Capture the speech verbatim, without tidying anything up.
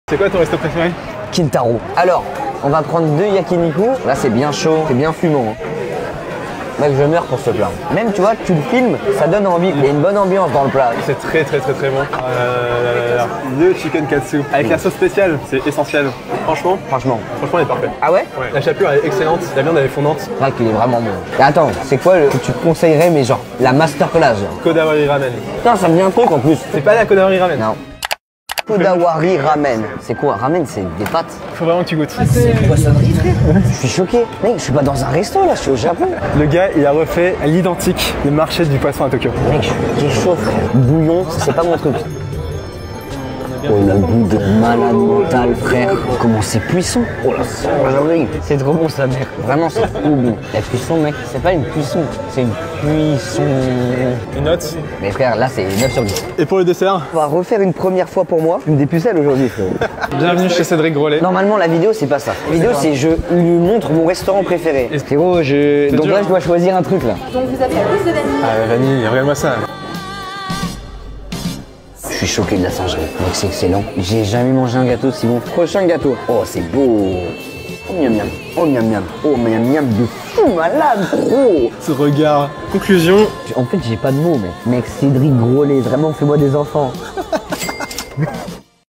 C'est quoi ton resto préféré? Kintaro. Alors, on va prendre deux yakiniku. Là, c'est bien chaud, c'est bien fumant. Mec, je meurs pour ce plat. Même, tu vois, tu le filmes, ça donne envie. Il y a une bonne ambiance dans le plat. C'est très très très très bon. Euh, le chicken katsu avec la sauce spéciale, c'est essentiel. Franchement, Franchement. franchement, il est parfait. Ah ouais? Ouais. La chapelure elle est excellente, la viande elle est fondante. C'est vrai qu'il est vraiment bon. Et attends, c'est quoi le que tu conseillerais, mais genre, la masterclass, genre? Kodawari ramen. Putain, ça me dit un truc en plus. C'est pas la Kodawari ramen. Non. Kodawari ramen. C'est quoi? Ramen, c'est des pâtes? Faut vraiment que tu goûtes. C'est une poissonnerie, frère. Je suis choqué. Mec, je suis pas dans un resto là, je suis au Japon. Le gars, il a refait à l'identique le marché du poisson à Tokyo. Mec, je suis chaud, frère. Bouillon, c'est pas mon truc. Oh, le goût de malade mental, frère. Comment c'est puissant. Oh la sanglerie. C'est trop bon, sa mère. Vraiment, c'est trop bon. La cuisson, mec, c'est pas une cuisson, c'est une cuisson. Une note. Mais frère, là, c'est neuf sur dix. Et pour le dessert? On va refaire une première fois pour moi. Une des pucelles aujourd'hui, frère. Bienvenue chez Cédric Grolet. Normalement, la vidéo, c'est pas ça. La vidéo, c'est je lui montre mon restaurant préféré. Frérot, je. Donc dur, là, je dois choisir un truc là. Donc vous avez plus de vanille. Ah vanille, regarde-moi ça. Je suis choqué de la singerie. Donc c'est excellent. J'ai jamais mangé un gâteau si bon. Prochain gâteau. Oh, c'est beau. Oh, miam miam. Oh, miam miam. Oh, miam miam de fou malade, gros. Ce regard. Conclusion. En fait, j'ai pas de mots, mec. Mec, Cédric Grolet, vraiment, fais-moi des enfants.